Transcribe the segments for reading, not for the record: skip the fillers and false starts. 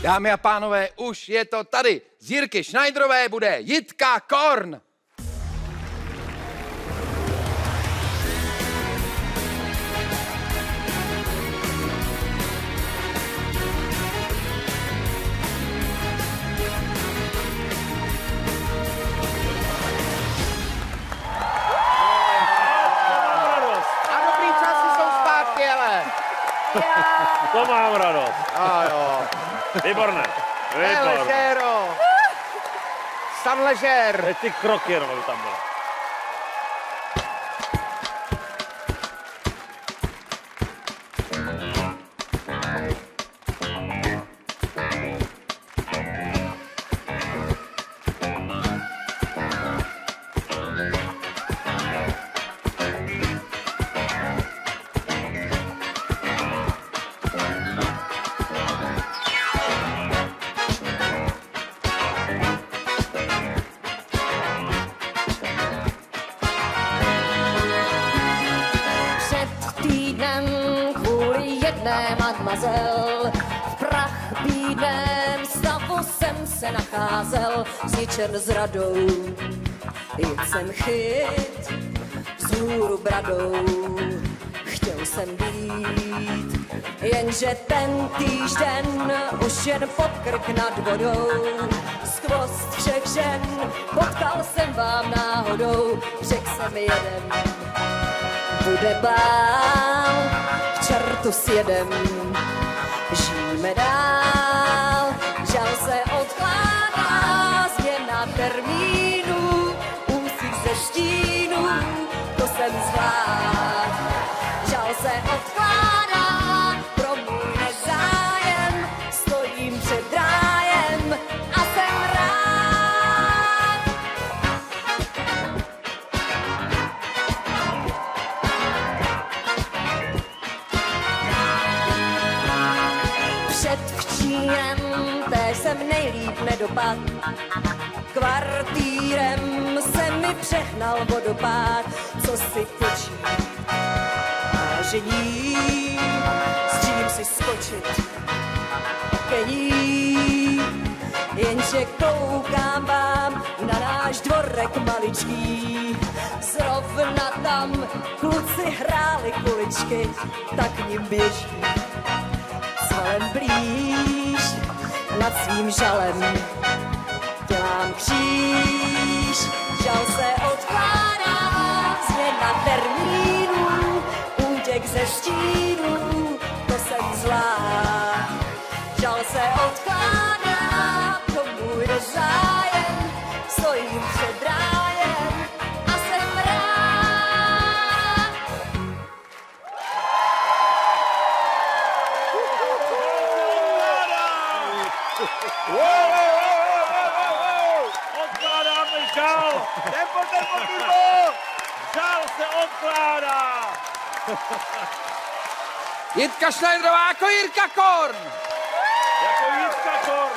Dámy a pánové, už je to tady. Z Jirky Schneiderové bude Jitka Korn. A dobrý časy jsou zpátky, ale. To mám radost. A jo. Výborné. Výborné. Ležero. San Ležer. Teď ty kroky jenom, aby tam byly. Mademoiselle. V prach bídném stavu jsem se nacházel, zničen zradou. Jet jsem chyt vzhůru bradou, chtěl jsem být, jenže ten týžden už jen podkrk nad vodou. Skvost všech žen potkal jsem vám náhodou, řekl jsem jeden, bude bál, k čertu sjedem. Žijeme dál, žal se odkládá, změna termínu, úsvít ze štínu, to jsem zvlád. Žal se odkládá, pro můj nezájem, stojím před rájem a jsem rád. Též jsem nejlíp nedopad, kvartírem se mi přehnal vodopád, co si kočí vážení, s čím si skočit ke ní, jenže koukám vám na náš dvorek maličký, zrovna tam kluci hráli kuličky, tak k nim běží svalem blíž, nad svým žalem dělám kříž, žal se odkládá, změna termínu, útěk ze štínu, to jsem zlá. Žal se odkládá, to můj zájem, stojím před rájem a jsem rád. Odkládáme žal! Tempo, Žal se odkládá! Jitka Schneiderová jako Jirka Korn. Jako Jitka Korn.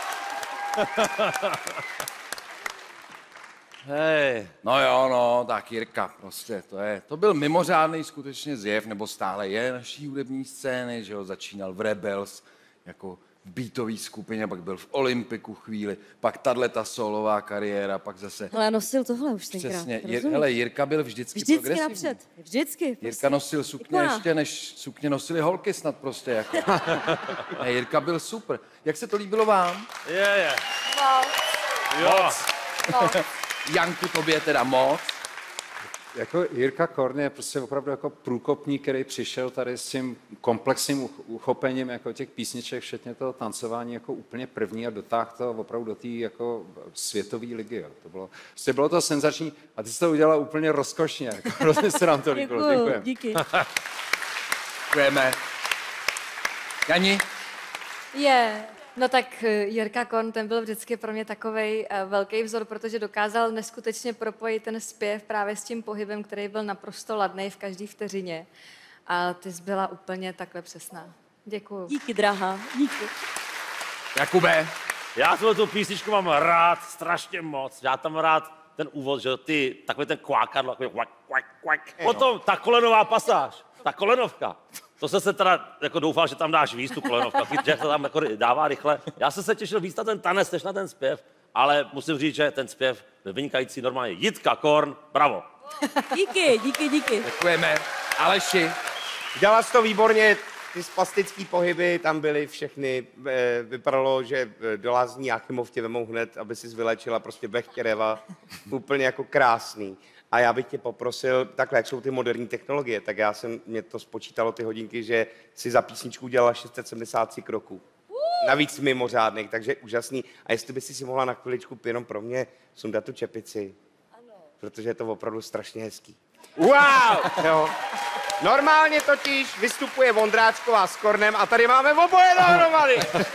Hej. No jo, no, tak Jirka, prostě, to byl mimořádný skutečně zjev, nebo stále je naší hudební scény, že jo, začínal v Rebels, jako v beatové skupině, pak byl v Olympiku chvíli, pak tato solová kariéra, pak zase... Ale nosil tohle už tenkrát. Přesně, hele, Jirka byl vždycky progresivní. Napřed, vždycky. Jirka prostě. nosil sukně ještě, než sukně nosily holky snad prostě, jako. Ne, Jirka byl super. Jak se to líbilo vám? Je. Wow. Jo. Janku, tobě teda moc. Jako Jirka Korn je prostě opravdu jako průkopník, který přišel tady s tím komplexním uchopením jako těch písniček, včetně toho tancování jako úplně první a dotáhl to opravdu do té jako světové ligy. Jo. Bylo to senzační a ty jsi to udělala úplně rozkošně. Jako, hrozně se nám to líbilo. Děkujeme. Díky. Děkujeme. Jani? No tak Jirka Korn, ten byl vždycky pro mě takovej velký vzor, protože dokázal neskutečně propojit ten zpěv právě s tím pohybem, který byl naprosto ladnej v každé vteřině. A ty jsi byla úplně takhle přesná. Děkuju. Díky, drahá. Díky. Jakube? Já tu písničku mám rád, strašně moc. Já tam rád ten úvod, že ty, takový ten kvákadlo, takový kvak. Potom ta kolenová pasáž, ta kolenovka. To se teda jako doufal, že tam dáš víc tu kolenovku, že to tam jako dává rychle. Já jsem se těšil víc na ten tanec, než na ten zpěv, ale musím říct, že ten zpěv byl vynikající, normálně. Jitka Korn, bravo. Díky. Děkujeme. Aleši. Dělala jsi to výborně, ty spastický pohyby tam byly všechny, vypadalo, že do lázní Jáchymov tě vemou hned, aby si vylečila prostě Bechtěreva, úplně jako krásný. A já bych tě poprosil, takhle, jak jsou ty moderní technologie, tak mě to spočítalo ty hodinky, že si za písničku udělala 673 kroků. Navíc mimořádných, takže úžasný. A jestli by si mohla na chviličku jenom pro mě sundat tu čepici. Ano. Protože je to opravdu strašně hezký. Wow! Jo. Normálně totiž vystupuje Vondráčková s Kornem a tady máme oboje dohromady.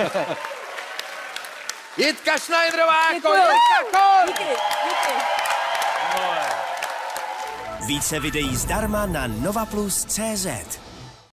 Jitka Schneiderová, Díky. Více videí zdarma na novaplus.cz.